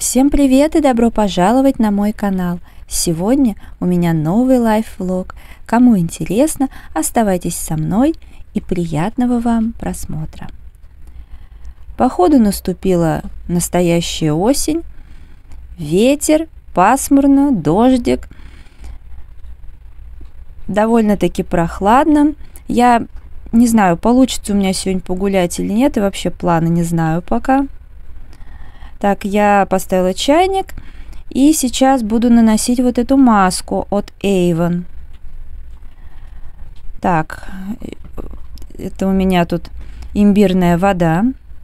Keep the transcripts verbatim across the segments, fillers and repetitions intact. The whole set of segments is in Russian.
Всем привет и добро пожаловать на мой канал. Сегодня у меня новый лайф-влог. Кому интересно, оставайтесь со мной и приятного вам просмотра. Походу наступила настоящая осень. Ветер, пасмурно, дождик. Довольно-таки прохладно. Я не знаю, получится у меня сегодня погулять или нет, и вообще планы не знаю пока. Так, я поставила чайник и сейчас буду наносить вот эту маску от Avon. Так, это у меня тут имбирная вода.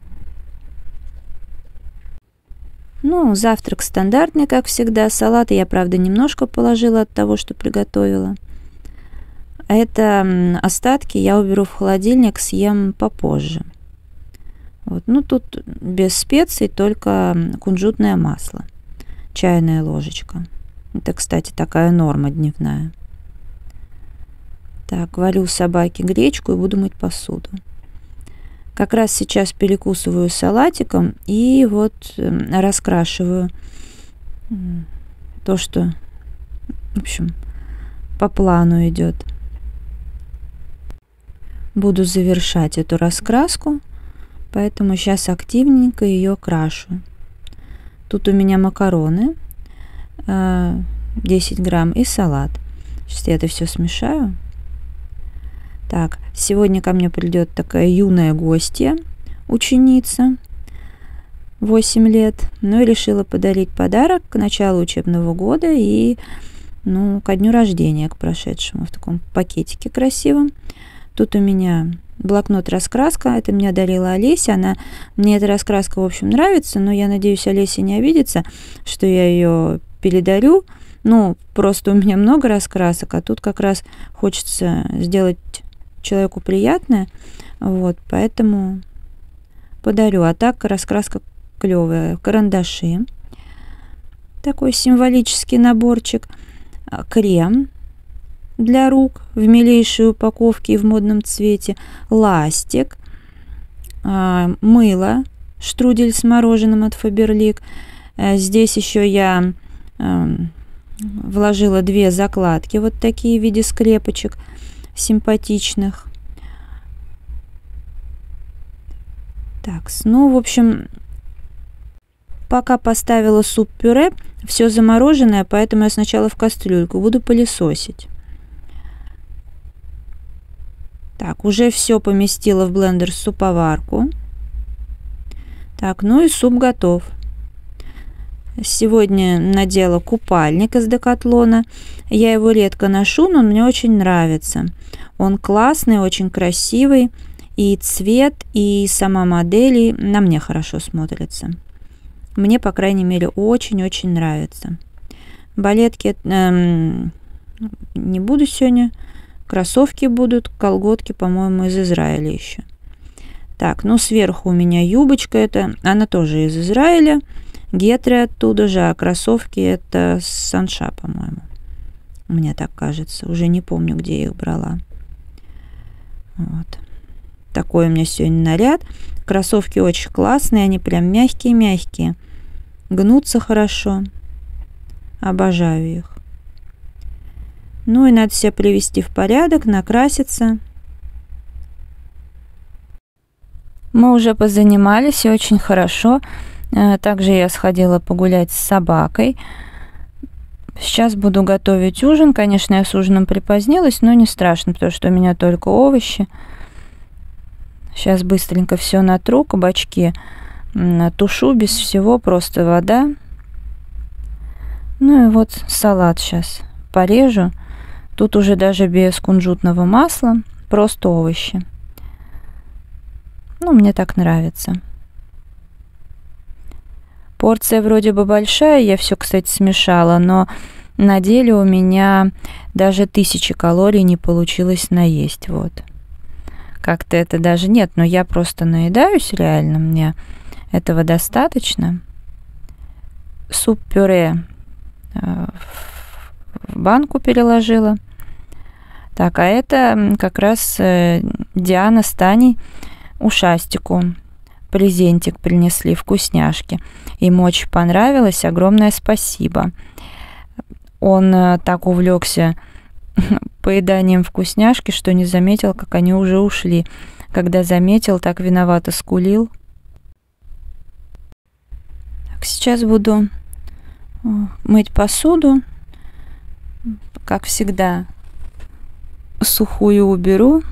Ну, завтрак стандартный, как всегда. Салат я, правда, немножко положила от того, что приготовила. А это остатки я уберу в холодильник, съем попозже. Вот. Ну, тут без специй, только кунжутное масло. Чайная ложечка. Это, кстати, такая норма дневная. Так, варю собаке гречку и буду мыть посуду. Как раз сейчас перекусываю салатиком и вот раскрашиваю то, что, в общем, по плану идет. Буду завершать эту раскраску, поэтому сейчас активненько ее крашу. Тут у меня макароны десять грамм и салат. Сейчас я это все смешаю. Так, сегодня ко мне придет такая юная гостья, ученица, восемь лет. Ну и решила подарить подарок к началу учебного года и, ну, ко дню рождения, к прошедшему, в таком пакетике красивом. Тут у меня блокнот-раскраска, это мне дарила Олеся, она, мне эта раскраска, в общем, нравится, но я надеюсь, Олеся не обидится, что я ее передарю. Ну, просто у меня много раскрасок, а тут как раз хочется сделать человеку приятное, вот, поэтому подарю. А так раскраска клевая, карандаши, такой символический наборчик, крем для рук в милейшей упаковке и в модном цвете, ластик, мыло, штрудель с мороженым от Faberlic. Здесь еще я вложила две закладки, вот такие в виде скрепочек симпатичных. Так, ну, в общем, пока поставила суп-пюре, все замороженное, поэтому я сначала в кастрюльку буду пылесосить. Так, уже все поместила в блендер суповарку. Так, ну и суп готов. Сегодня надела купальник из Декатлона. Я его редко ношу, но он мне очень нравится. Он классный, очень красивый. И цвет, и сама модель на мне хорошо смотрится. Мне, по крайней мере, очень-очень нравится. Балетки эм, не буду сегодня. Кроссовки будут, колготки, по-моему, из Израиля еще. Так, ну сверху у меня юбочка, это, она тоже из Израиля. Гетры оттуда же, а кроссовки это с Санша, по-моему. Мне так кажется, уже не помню, где я их брала. Вот. Такой у меня сегодня наряд. Кроссовки очень классные, они прям мягкие-мягкие. Гнутся хорошо. Обожаю их. Ну и надо себя привести в порядок, накраситься. Мы уже позанимались, и очень хорошо. Также я сходила погулять с собакой. Сейчас буду готовить ужин. Конечно, я с ужином припозднилась, но не страшно, потому что у меня только овощи. Сейчас быстренько все натру, кабачки тушу без всего, просто вода. Ну и вот салат сейчас порежу. Тут уже даже без кунжутного масла, просто овощи. Ну, мне так нравится. Порция вроде бы большая, я все, кстати, смешала, но на деле у меня даже тысячи калорий не получилось наесть, вот. Как-то это даже нет, но я просто наедаюсь реально, мне этого достаточно. Суп-пюре в банку переложила. Так, а это как раз Диана с Таней ушастику презентик принесли, вкусняшки. Ему очень понравилось, огромное спасибо. Он так увлекся поеданием вкусняшки, что не заметил, как они уже ушли. Когда заметил, так виновато скулил. Так, сейчас буду мыть посуду. Как всегда, сухую уберу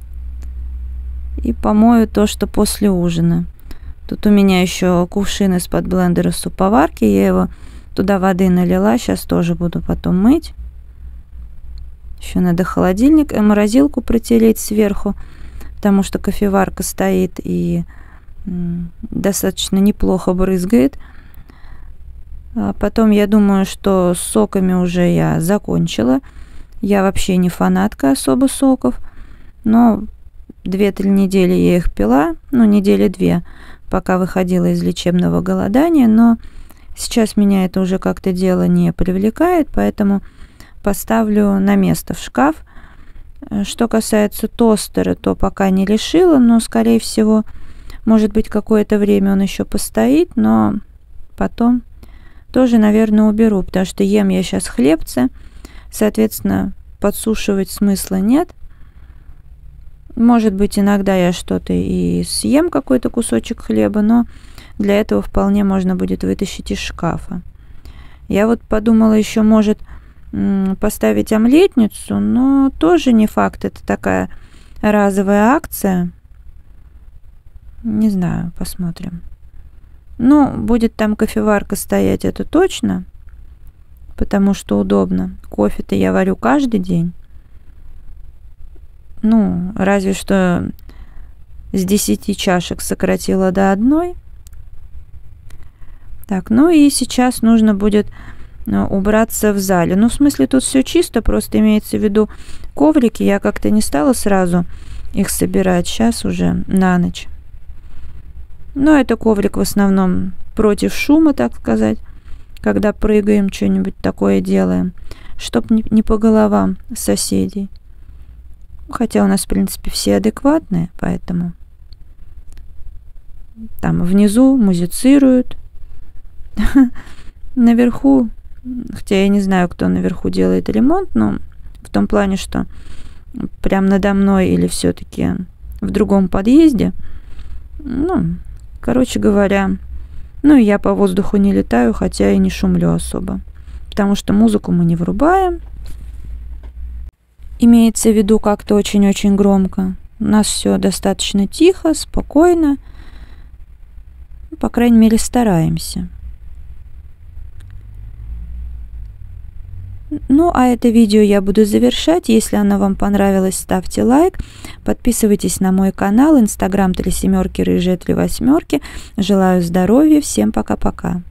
и помою то, что после ужина. Тут у меня еще кувшин из-под блендера суповарки, я его туда воды налила, сейчас тоже буду потом мыть. Еще надо холодильник и морозилку протереть сверху, потому что кофеварка стоит и достаточно неплохо брызгает. А потом я думаю, что с соками уже я закончила. Я вообще не фанатка особо соков, но две-три недели я их пила, ну недели две, пока выходила из лечебного голодания, но сейчас меня это уже как-то дело не привлекает, поэтому поставлю на место в шкаф. Что касается тостера, то пока не решила, но скорее всего, может быть, какое-то время он еще постоит, но потом тоже, наверное, уберу, потому что ем я сейчас хлебцы, соответственно, подсушивать смысла нет. Может быть, иногда я что-то и съем, какой-то кусочек хлеба, но для этого вполне можно будет вытащить из шкафа. Я вот подумала еще, может, поставить омлетницу, но тоже не факт, это такая разовая акция. Не знаю, посмотрим. Ну, будет там кофеварка стоять, это точно, потому что удобно. Кофе-то я варю каждый день. Ну, разве что с десяти чашек сократила до одной. Так, ну и сейчас нужно будет убраться в зале. Ну, в смысле, тут все чисто, просто имеется в виду коврики. Я как-то не стала сразу их собирать. Сейчас уже на ночь. Но это коврик в основном против шума, так сказать, когда прыгаем, что-нибудь такое делаем, чтоб не, не по головам соседей. Хотя у нас, в принципе, все адекватные, поэтому там внизу музицируют, наверху, хотя я не знаю, кто наверху делает ремонт, но в том плане, что прям надо мной или все-таки в другом подъезде, ну, короче говоря, ну и я по воздуху не летаю, хотя и не шумлю особо, потому что музыку мы не врубаем. Имеется в виду как-то очень-очень громко. У нас все достаточно тихо, спокойно. По крайней мере, стараемся. Ну, а это видео я буду завершать. Если оно вам понравилось, ставьте лайк. Подписывайтесь на мой канал. Инстаграм три семерки, рыжие три восьмерки. Желаю здоровья. Всем пока-пока.